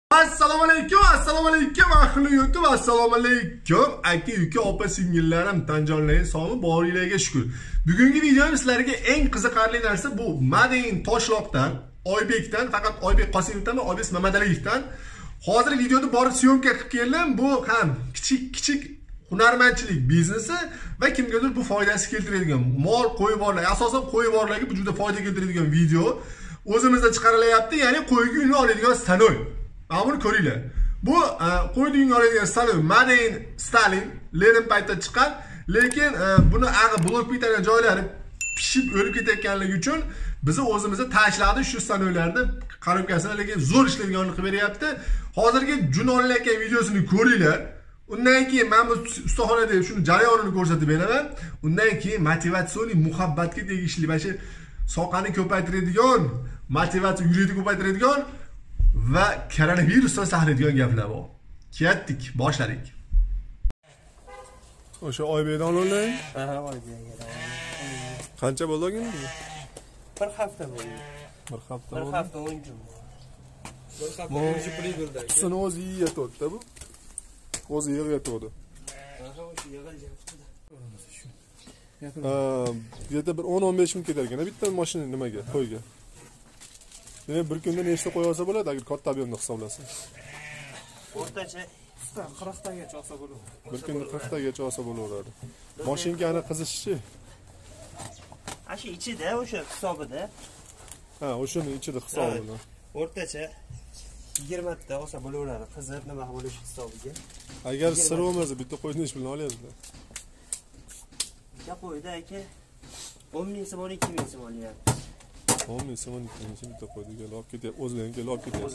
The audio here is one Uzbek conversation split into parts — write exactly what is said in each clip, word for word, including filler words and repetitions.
Assalomu alaykum, assalomu alaykum, ahli YouTube, assalomu alaykum. Aka, uka, opa, singillarim, tanjonlaring sog'mi, boringlarga shukr. Bugungi videoda sizlarga eng qiziqarli narsa bu Madain Toshloqdan, Oybekdan, faqat Oybek Qosimovdan va Oybek Mamadaliyevdan hozir videoda borib syomka qilib keldim. Bu ham kichik-kichik hunarmandchilik biznesi va kimgadir bu foydasi keltiradigan mol qo'y borlar, asosan qo'y borlarga bu juda foyda keltiradigan video o'zimizda chiqarilyapti, ya'ni qo'yga un oladigan stanoy. Mana buni ko'ringlar. Bu qo'yni un oladigan stanoy Madain Stalin Lenin paytda chiqqan, lekin buni ag'i blok bitadigan joylari pishib o'lib ketayotganligi uchun bizni o'zimizda tashladi shu stanoylarni qarobkasini, lekin zo'r ishlaydiganini qilib beryapti. Hozirgi jun olinayotgan videosini ko'ringlar. Undan keyin men bu ustaxonada shuni jarayonini ko'rsatib beraman. Undan keyin motivatsion muhabbatga tegishli va shu soqani ko'paytiradigan, motivatsiya yurishni ko'paytiradigan va koronavirusdan saqlaydigan gaplar bor. Ketdik, boshladik. O'sha Oybekdan olaylik. Ha, Oybekdan. Qancha bo'ldi endi? Bir hafta bo'ldi. Bir hafta. Bir hafta o'n kun. Bir hafta o'zi pribildi. Qisini o'zi yeyotdi bu. O'zi yig'yotdi. Aha, o'sha yig'ilgan. Ha, bu yerda bir o'n o'n besh ming ketar ekan bitta mashina nimaga, qo'yga. Demak, bir kunda nechta qo'y olsa bo'ladi agar katta ob'yemni hisoblasa? O'rtacha qirq tagacha olsa bo'ladi. Bir kunda qirq tagacha olsa bo'laveradi. Mashinkani qizishi. Ashi ichida o'sha hisobida. Ha, o'shaning ichida hisobida. O'rtacha yigirma ta olsa bo'laveradi. Qizib nima bo'lishi hisobiga. Agar sir bo'lmasa bitta qo'yni nech bilan olyapsizlar? Ya qo'yda aka o'n ming so'm, o'n ikki ming so'm olyapti. o'n ming so'm, o'n ikki ming so'm bitta qo'ydi, kelib olib ketyapti. O'zlaring kelib olib ketyapti.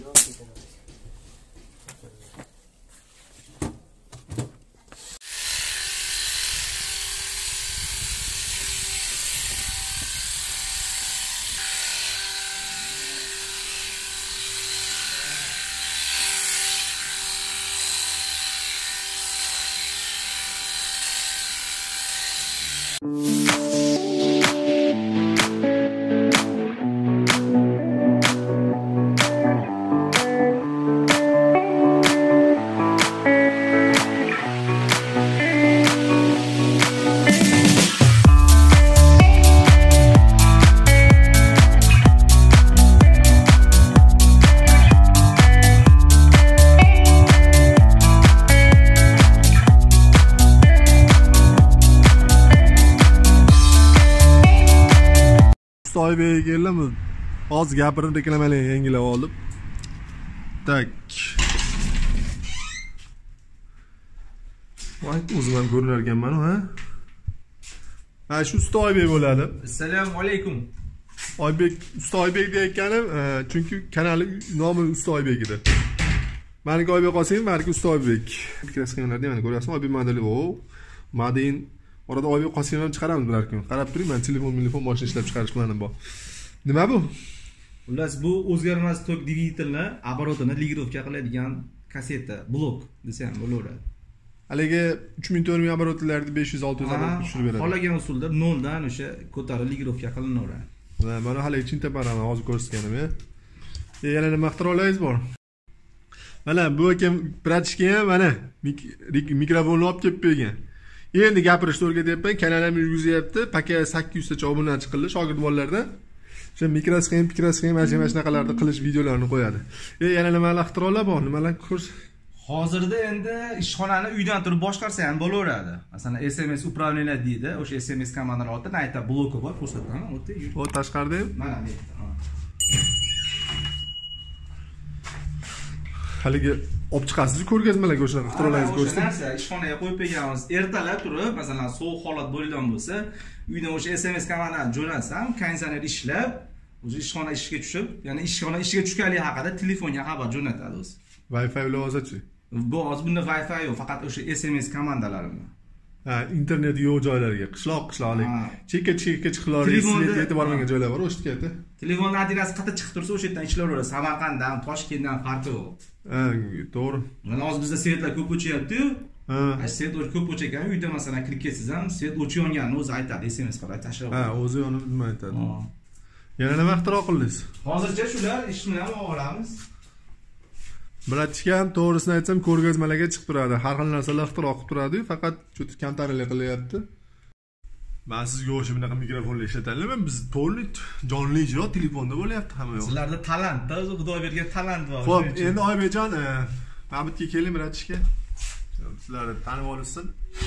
Oybek kelami. Hozir gapirib reklamalarni yangilab oldim. Tak. Voy, o'zim ham ko'rinar ekanman, ha? Ha, shu usta Oybek bo'ladi. Assalomu alaykum. Oybek, usta Oybek deyotganim, chunki kanali nomi usta Oybek edi. Meniki Oybek Qosimov, meniki usta Oybek. Fikras qilganlar deyman, ko'ryapsizmi? Oybek Madali, o, Madain orada Oybek Qosimov ham chiqaramiz bir kun. Qarab turing, men telefon, telefon mashina ishlab chiqarish planim bor. Nima bu? Xullas, bu o'zgarmas tok dvigatelni оборотini ligirovka qiladigan kaseta, blok desa ham bo'laveradi. Haligi uch ming to'rt ming оборотlarni besh yuz olti yuz oborot tushirib beradi. Xohlagan usulda noldan o'sha ko'tarib ligirovka qilinaveradi. Va mana hali chinta paraman hozir ko'rsatganim, ya. Yana nima ixtiro olaysiz bor? Mana bu akam pratishga ham mana mikrofonni olib kelib qo'ygan. Endi gapirishni o'rgatyapman, kanalim yurgizyapti. Paka sakkiz yuz tacha obunachi qildi shogird bolalardan. O'sha mikrosxem, mikrosxem, mana shunaqalarni qilish videolarini qo'yadi. E, yana nimalar ixtirolar bor? Nimalar ko'rs? Hozirda endi ishxonani uydan turib boshqarsa ham bo'laveradi. Masalan, S M S управление deydi. O'sha S M S komandalar ortida ayta bloki bor, ko'rsataman. O'tda yur. O tashqarida ham? Mana bu yerda. Haligi olib chiqasiz ko'rgazmalarga o'sha ixtirolaringizni ko'rsatib. O'sha narsa ishxonaga qo'yib qo'yganmiz. Ertalab turib, masalan, sovuq holat bo'lgan bo'lsa, uydan o'sha S M S komandani jo'natsam, konditsioner ishlab, o'sha ishxona ishiga tushib, ya'ni ishxona ishiga tushganligi haqida telefonga xabar jo'natadi o'zi. Wi-Fi bilan o'zachi? Bu hozir bunda Wi-Fi yo'q, faqat o'sha S M S komandalarini. Ha, internet yo'q joylarga, qishloq qishloqlik, chekka-chekka chiqiladigan, svet yetib bormagan joylar bor, o'sha yerda. Telefon adresi qayerda chiqib tursa, o'sha yerdan ishlaveradi. Samarqanddan, Toshkentdan farqi yo'q. Ha, to'g'ri. Mana hozir bizda svetlar ko'p o'chyapti-yu. Ha, svet ko'p o'chagan uyda masalan kirib ketsangiz ham svet o'chib yonganini o'zi aytadi, S M S qilib tashlab. Ha, o'zi yonib nima aytadi. Yana nima ixtiro qildingiz? Hozircha shular ish bilan olamiz. Bratishka ham to'g'risini aytsam, ko'rgazmalarga chiqib turadi. Har xil narsalar ixtiro qilib turadi, faqat cho'ti kamtarlik qilyapti. Men sizga o'sha bunaqa mikrofonlar ishlatanman, biz to'liq jonli ijro telefonda bo'lyapti hamma yoq. Sizlarda talant, o'zi Xudo bergan talant bor. Xo'p, endi Oybekjon, Mabitga keling Bratishka. Sizlarni tanib olsin.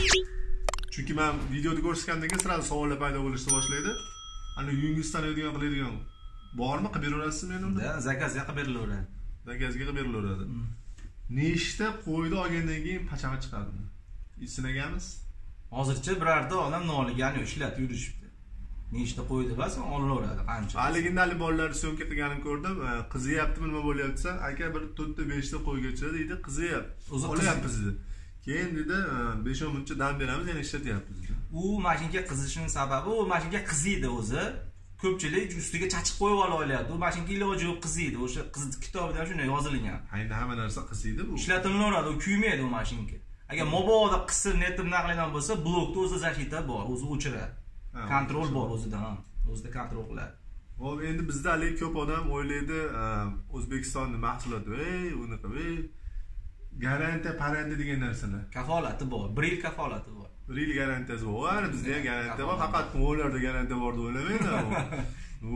Chunki men videoda ko'rsatgandan keyin sirali savollar paydo bo'lishni boshlaydi. Ana uyingiz taniydigan qiladigan bormi? Qilib berasizmi meni unda? Da, zakazga qilib berilaveradi. Zakazga qilib berilaveradi. Nechta qo'yni olgandan keyin pachama chiqadi? Isinaganmiz? Hozircha birorta odam nolgani ishlatib yurishibdi. Nechta qo'ydi bas, olaveradi qancha. Haliginali bolalarni syomka qilganini ko'rdim. Qiziyaptimi, nima bo'lyapti? Aka bir to'rtta beshta qo'ygacha deydi, qiziyapti. Olyapmiz dedi. Keyin dedi, besh o'n minutcha dam beramiz, yana ishlatyapmiz dedi. U mashinga qizishining sababi, u mashinga qiziydi o'zi. Ko'pchilik ustiga chachib qo'yib olyapti. U mashinga iloji yo'q qiziydi. O'sha qiz kitobida ham shunday yozilgan. Endi hamma narsa qiziydi bu. Ishlatilaveradi, u kuymaydi u mashinga. Agar mobodo qisib netib naqlidan bo'lsa, blokda o'zi zashita bor, o'zi o'chiradi. Kontrol bor o'zida ham. O'zida kontrol qiladi. Hop, endi bizda hali ko'p odam o'ylaydi, O'zbekistonning mahsuloti, ey, unaqa, ey, garantiya, parantiya degan narsalar. Kafolati bor, bir yil kafolati bor. bir yil garantiyasi bor. Bizda ham garantiya bor, faqat mo'larda garantiya bor deb o'ylamayman. U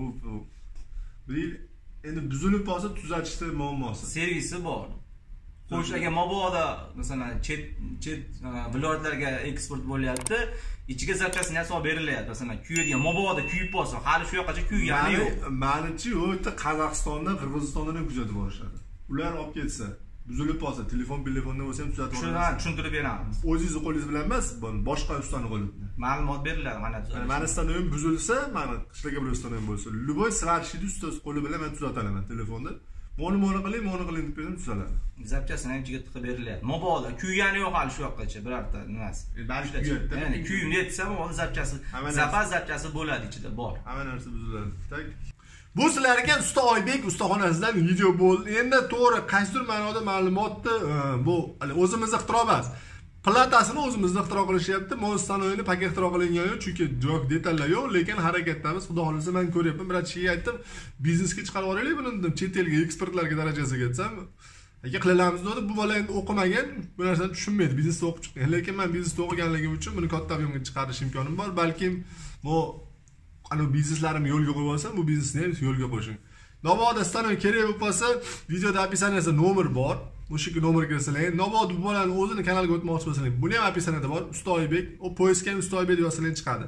bir yil endi buzilib qolsa tuzatishda muammosi. Servisi bor. Xo'sh, agar mabodo masalan chet chet viloyatlarga eksport bo'lyapti, ichiga zapchasini ham solib berilyapti. Masalan, kuyadigan mabodo kuyib qolsa, hali shu yoqqacha kuygani yo'q. Ma'nichi, u yerda Qozog'istondan, Qirg'izistondan ham kuzatib borishadi. Ular olib ketsa, buzilib qolsa, telefon, telefondan bo'lsa ham tuzatib olamiz. Shuni tushuntirib beramiz. O'zingizni qo'lingiz bilan emas, boshqa ustani qo'li bilan. Ma'lumot beriladi, mana tuzatish. Mana sizdan ham buzilsa, mana qishlaga bir ustani ham bo'lsa, любой svarshidi ustasi qo'li bilan men tuzatalaman telefonda. Mo'ni mo'ni qiling, mo'ni qiling deb bersam tuzaladi. Zapchasini ham ichiga tiqib berilyapti. Mabodo kuygani yo'q hali shu yoqqacha birorta nimasi. Balki kuyadi. Ya'ni kuyib netsa, mabodo zapchasi, zapas zapchasi bo'ladi ichida bor. Hamma narsa buziladi. Tak. Bu sizlarga usta Oybek ustaxonasidan video bo'ldi. Endi to'g'ri, qaysidir ma'noda ma'lumotni bu o'zimiz ixtiro emas. Platasini o'zimiz ixtiro qilishyapti. Mo'stanoyini pak ixtiro qilingan yo'q, chunki yo'q detallar yo'q, lekin harakatdamiz. Xudo xolisa men ko'ryapman. Bir kishiga aytdim, biznesga chiqarib olaylik buni, chet elga eksportlarga darajasiga aytsam, aka qilalarimiz dedi. Bu bola endi o'qimagan, bu narsani tushunmaydi. Biznesda o'qib chiqqan. Lekin men biznesda o'qiganligim uchun buni katta ob'yomga chiqarish imkonim bor. Balkim bu ana bizneslarimni yo'lga qo'yib olsam, bu biznesni ham yo'lga qo'yishing. Mabodo stanoy kerak bo'lib qolsa, videoda opisiyaniyasida nomer bor. O'sha nomer kirsalar, mabodo bu bolani o'zini kanaliga o'tmoqchi bo'lsangiz, buni ham opisiyaniyada bor. Usta Oybek, o poyezga ham Usta Oybek yozsangiz chiqadi.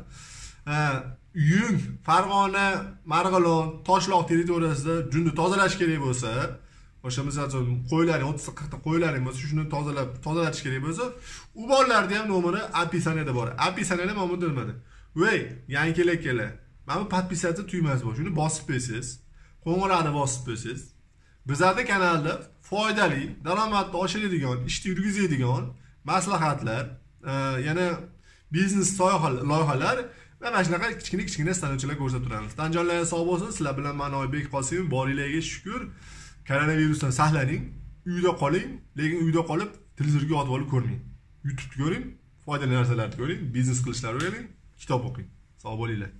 Uying, Farg'ona, Marg'ilon, Toshloq territoriyasida junda tozalash kerak bo'lsa, o'sha masalan qo'ylaring o'ttiz qirq ta qo'ylaring bo'lsa, shuni tozalab, tozalatish kerak bo'lsa, u bolalarda ham nomeri opisiyaniyada bor. Opisaniyada mana bu nimada? Voy, yangi kela-kela. Mana bu podpisatsiya tugmasi bor. Shuni bosib qo'ysiz. Qo'ng'iroqni bosib qo'ysiz. Bizlarda kanalda foydali, daromadni oshiradigan, ishni yurgizadigan maslahatlar, yana biznes loyihalar va mana shunaqa kichkina-kichkina stanovchilar ko'rsatib turamiz. Tanjonlar sog' bo'lsin. Sizlar bilan men Oybek Qosimov, boringlarga shukr. Koronavirusdan saqlaning, uyda qoling, lekin uyda qolib televizorga yotib olib ko'rmang. YouTube'ni ko'ring, foydali narsalarni ko'ring, biznes qilishlarni o'rganing, kitob o'qing. Sog' bo'linglar.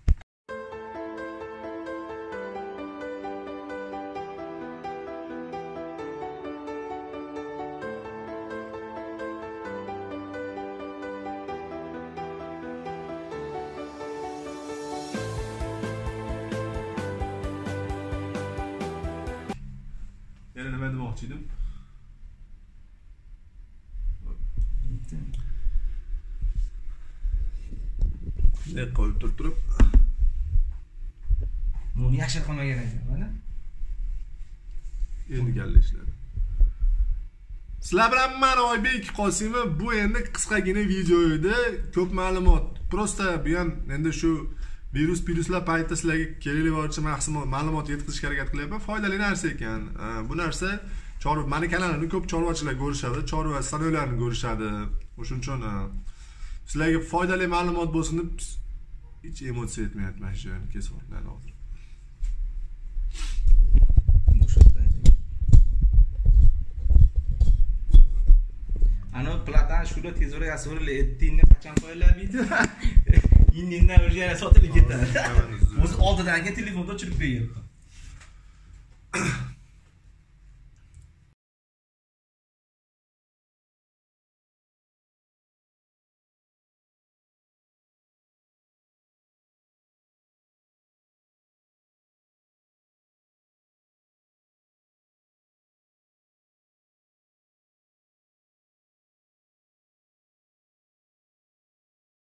Yana nima demoqchi edim? Ne qo'yib turib. Buni yaxshi qilmagan ekan, mana. Endi gallashlar. Sizlar bilan men Oybek Qosimov, bu endi qisqagina video edi, ko'p ma'lumot. Prosta bu ham endi shu virus viruslar paytida sizlarga kerakli boricha maksimal ma'lumot yetkazishga harakat qilyapman. Foydali narsa ekan. Bu narsa chorva, meni kanalimni ko'p chorvachilar ko'rishadi, chorva sanoylarni ko'rishadi. O'shuning uchun sizlarga foydali ma'lumot bo'lsin deb hech emotsiya etmayapman shu kesib hozir. Ana platan shurda tezroq yasavurlar, etdingni qachon qo'yiladi deydi. Indindan o'sha yana sotilib ketadi. O'zi oldidan telefonda o'chirib qo'ygan.